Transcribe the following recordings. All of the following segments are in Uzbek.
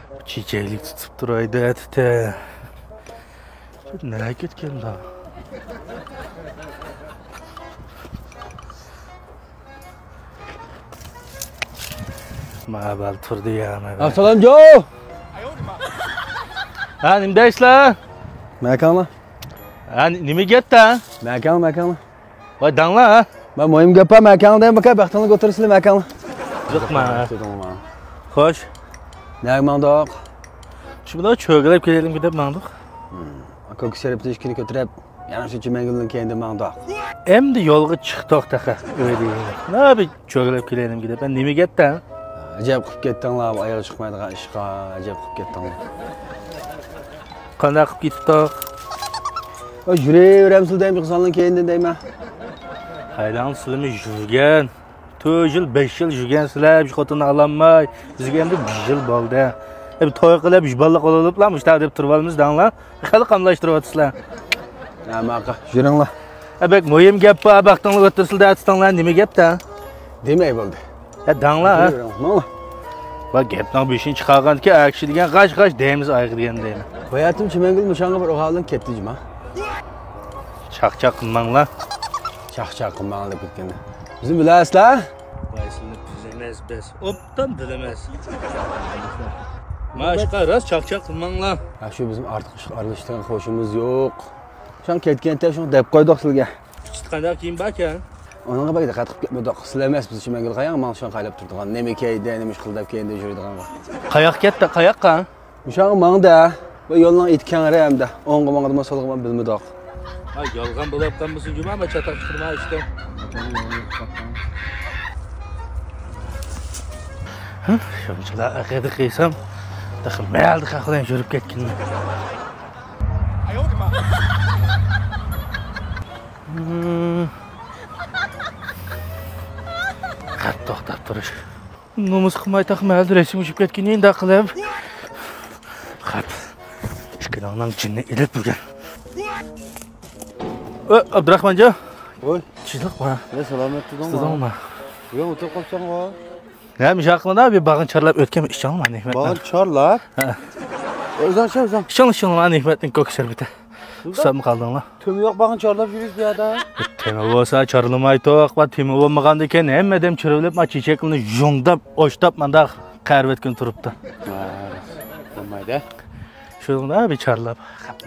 Çiçeklik tutup duraydı ette. Nereye gitken daha? Mabel turdu ya mabel. Assalamu Joe. Ha nimdeysizlar? Mekanla. Ha nime getdi? Mekanla. Vay dangla ha? Ben moyum gapa mekandayım bakay baxtını götürürsün mekanla. Zıkma. Hoş. Ne mandak? Şu da çögelep gelelim gidip mandık. Koku serip teşkini götürüp yana şu çimengilin kendi mandak. Endi yolga çıktık taka. Öyle değil. Ne abi çögelep gelelim gidip ben nime getdi ha? Acayip kıp kettin la, ayağı çıkmaydı işqa, acayip kıp kettin la. Qanday qilib ketdik? O yüreğim deyim kızanın kendinden deyim ha. Haylan silimi yurgan. 4 yil, 5 yil yurgansizlar, bu xotinni alanmay. Bizga endi 1 yil bo'ldi. Hep to'y qilib, 3 balla qoliblar, işte deb turib olamiz danglar. Hali qamlashtiryapsizlar. Namaqa, yuring la. Bak, mo'yim gap bu, vaqtingni o'tirsizlar, atistanglar nima gapda? Demay bo'ldi. Danglar ha. Mana. Va gapning 5-ni chiqarganki, akshi degan g'ash deymiz ayg degan deyman. Hayatim çimengil muşanga bir o'g'aldan ketdi jima. Chaqchaq qilmanglar. Chaq qilmanglar deb ketganda. Bizni bilasizlar? Qaysini biz emas. Obdan dilemas. Mashqa ras chaqchaq qilmanglar. Ha shu bizim artıq aralashtirgan qo'shimiz yo'q. Şan ketganda shuni deb qo'ydik sizga. Qanday kiyim baka? Onunla bak diqqat qilib ketmadik. Sizlar emas biz çimengil qayoq mana shuni qaylab turdigan. Nima keydi, nima ish qilib keydi yuradigan. Qayoq ketdi, qayoqqa? Muşanga mangda. Bu yoldan itkanre hem de. Onga mangda masalga bilmedik. Ha yolg'on bo'lib qolmasin juma, ama chataq chiqirma ishdan. Ha, shunchalar aqida qilsam, daxil mayaldi qaqdan yurib ketganman. Qat to'xtab turish. Nomus qilmay taqmaydi, resim uchib ketgan endi qilib. Qat. Ishqilonning jinni ilib turgan. Abdurahmonjon. Oy, Chiziq bor. ne salomat tuding. Sizdanmi? Yo'q, o'tirib qolsang o. Ya mishaqmada bir bag'in charlab o'tgan ishonman Nehmat. Bag'in charlab? Ha. O'zan. Ishonman Nehmatning ko'k sharbati. Ustam qaldinglar. Tumi yo'q bag'in charlab yurish bu yerda. Tema bo'lsa charlamay to'q va tema bo'lmaganda ekan hammadam chirilib, machichakni yongdab, oshdab manda qarvetgan turibdi. Bo'lmaydi. Shunda bir charlab.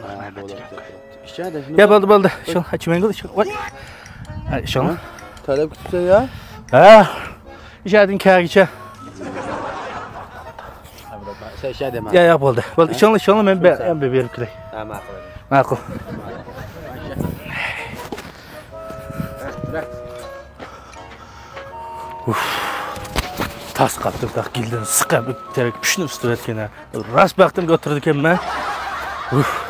Ya bo'ldi. Shun hachmangul ishon. Voy. Ishon. Talab kutsa ya. Ha. İşadın kagicha. Sen şey deme. Ya bo'ldi. Bo'ldi. Ishonli men berib kiray. Ha, ma'qul. Ma'qul. Tas qaptirib gildan siqab terek pishni ustida ekan. Ras baxtim o'tirdi ekanman.